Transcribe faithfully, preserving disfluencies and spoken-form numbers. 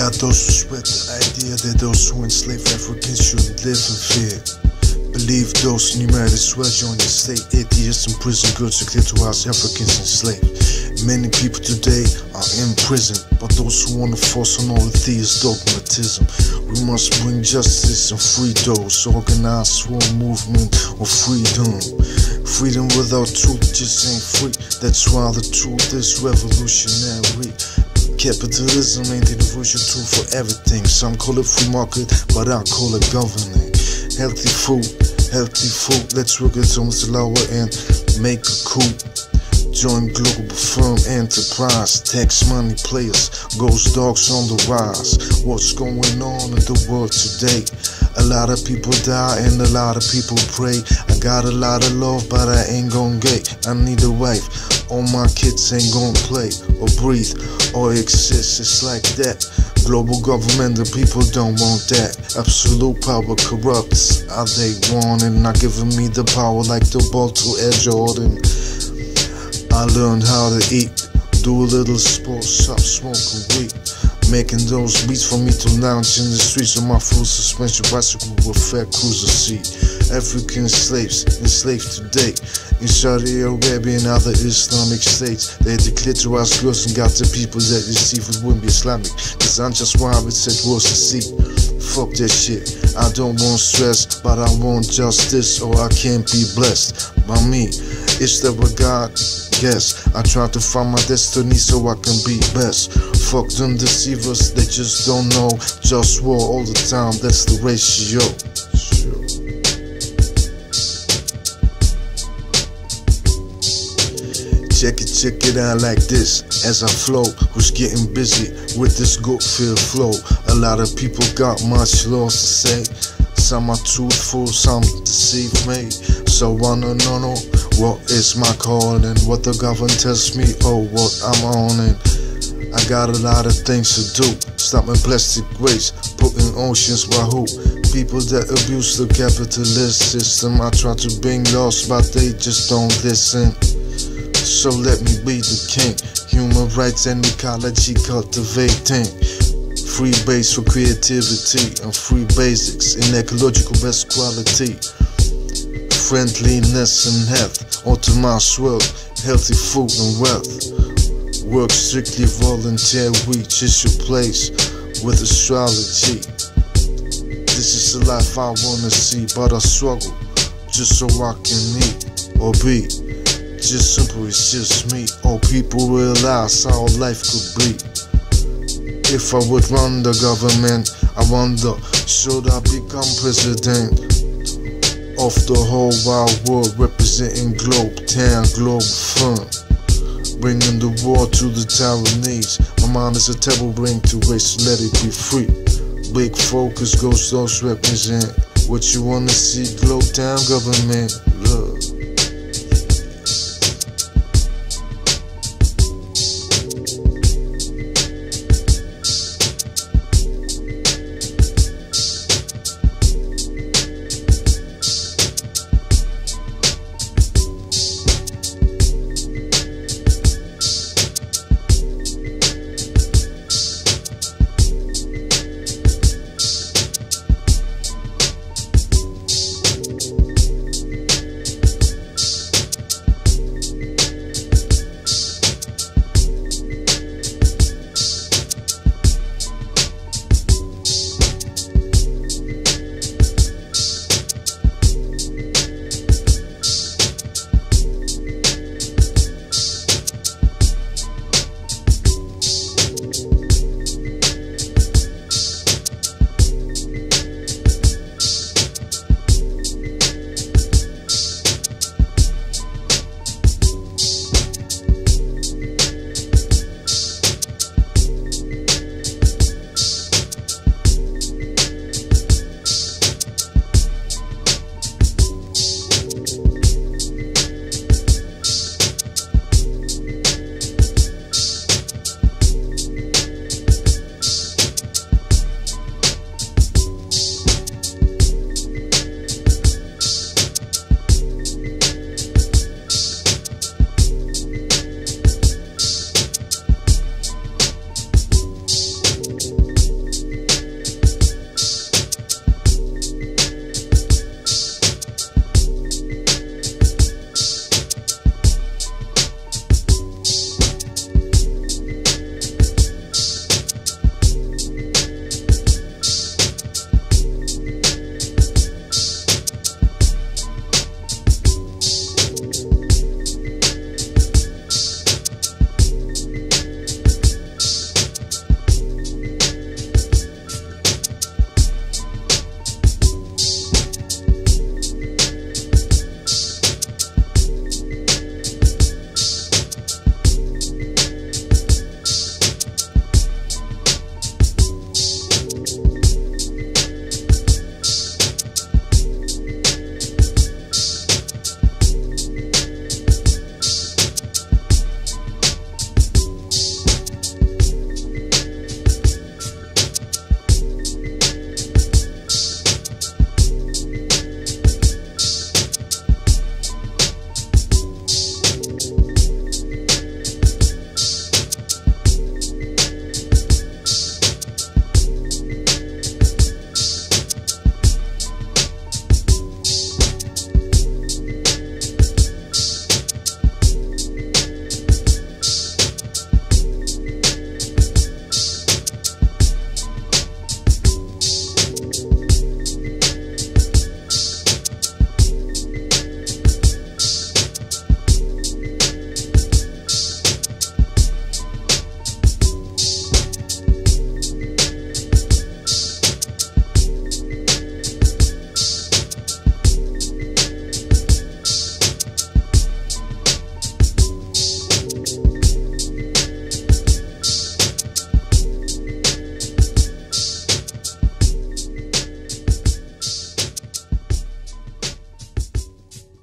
There are those who spread the idea that those who enslave Africans should live in fear. Believe those numerics will join the state. Atheists in prison, girls to clitorize Africans enslaved. Many people today are in prison, but those who want to force on all of these dogmatism. We must bring justice and free those. Organized for a movement of freedom. Freedom without truth just ain't free. That's why the truth is revolutionary. Capitalism ain't the universal tool for everything. Some call it free market, but I call it governing. Healthy food, healthy food. Let's work it on the lower end, make a coup. Join global firm enterprise. Tax money players, ghost dogs on the rise. What's going on in the world today? A lot of people die and a lot of people pray. I got a lot of love, but I ain't gon' get. I need a wife. All my kids ain't gon' play or breathe or exist. It's like that. Global government, the people don't want that. Absolute power corrupts. All they want and not giving me the power like the ball to Air Jordan. I learned how to eat, do a little sports, stop smoking weed. Making those beats for me to lounge in the streets on my full suspension bicycle with fat cruiser seat. African slaves enslaved today in Saudi Arabia and other Islamic states. They declared to us girls and got the people that receive it wouldn't be Islamic. Cause I'm just why it said was to see. Fuck that shit. I don't want stress, but I want justice or I can't be blessed by me. Is there a God? Yes. I try to find my destiny so I can be best. Fuck them deceivers, they just don't know. Just war all the time, that's the ratio. Sure. Check it, check it out like this. As I flow, who's getting busy with this good-filled flow? A lot of people got much lost to say. Some are truthful, some deceive me. So I wanna know what is my calling, what the government tells me, oh what I'm on and I got a lot of things to do. Stopping plastic waste, putting oceans by who? People that abuse the capitalist system. I try to bring laws, but they just don't listen. So let me be the king. Human rights and ecology cultivating. Free base for creativity and free basics in ecological best quality. Friendliness and health, optimized wealth, healthy food and wealth. Work strictly volunteer, reach is your place with astrology. This is the life I wanna see, but I struggle just so I can eat or be. Just simple, it's just me. All people realize how life could be. If I would run the government, I wonder, should I become president of the whole wide world, representing Globe Town, Globe Firm, bringing the war to the Taiwanese. My mind is a terrible brain to waste, let it be free. Big focus goes those represent what you wanna see, Globe Town government.